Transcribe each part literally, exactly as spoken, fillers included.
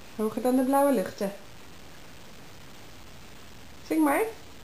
Hoger dan de blauwe luchten. Zing maar.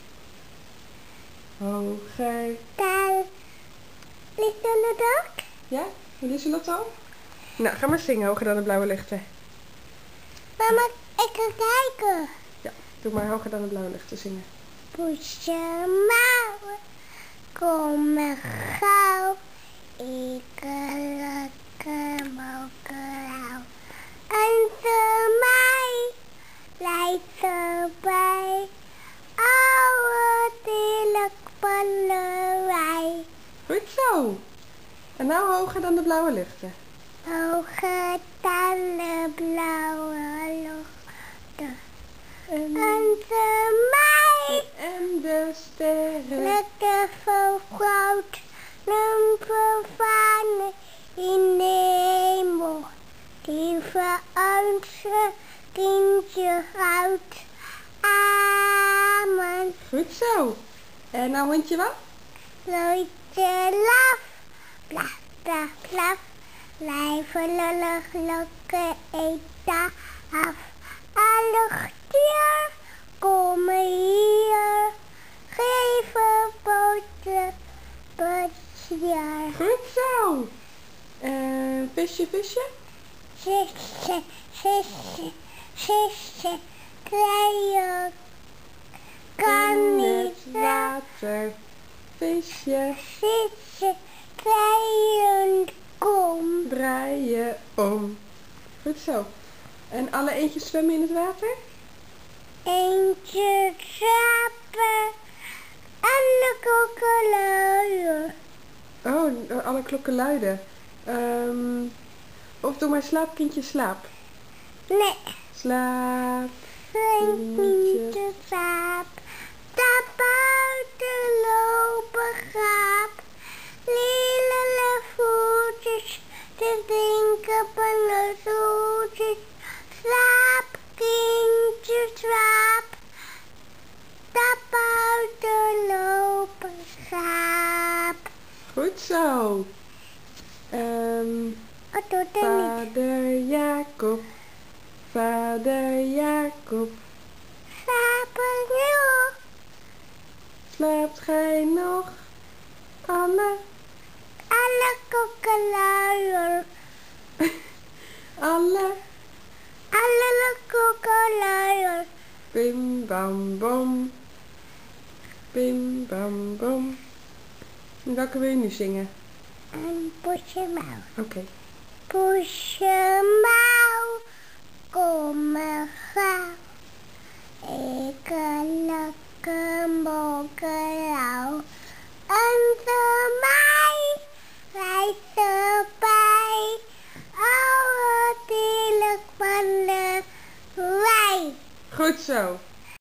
Hoger. Daar ligt dan het ook. Ja? Jullie zullen het al? Nou, ga maar zingen. Hoger dan de blauwe luchten. Mama, ik kan kijken. Ja, doe maar hoger dan de blauwe luchten zingen. Poesje mouwen, kom maar gauw. Ik lekker mokerauw. En voor mij lijkt erbij. Oude tillek ballerij. Goed zo. En nou hoger dan de blauwe luchten. Hoger dan de blauwe luchten. En, En voor mij en de sterren. lekker vergroot. Een vervanen in de hemel. Die voor ons kindje houdt. Amen. Goed zo. En nou hondje wat? Looitje laf. Blaf, blaf, blaf. Blijven lullig lokken eten af. Alle dier, kom hier. Geef een boter, boter. Goed zo. Eh, visje, visje. Zusje, zusje, zusje, kleine kan In niet het water. Visje. zusje, kleine kom. Draai je om. Goed zo. En alle eendjes zwemmen in het water? Eentje slapen en de kokkeluien. Oh, alle klokken luiden. Um, of doe maar slaap, kindje, slaap. Nee, Slaap. geen kindje slaap. Daar buiten lopen gaap. Lille voetjes, te drinken pannenzoetjes. Slaap, kindje, slaap. Daar buiten lopen schaap. Goed zo. Um, Wat doet er niet? Vader Jacob. Vader Jacob. Slapen nu. Slaapt gij nog? Alle, Alle kokkeluien. alle. Alle kokkeluien. Bim bam bom. Bim bam bom. En welke wil je nu zingen? En poesje mouw. Oké. Okay. Poesje mouw. Kom maar gauw. Ik lekker mokerauw. En voor mij rijdt erbij. Oude tillek van de wei. Goed zo.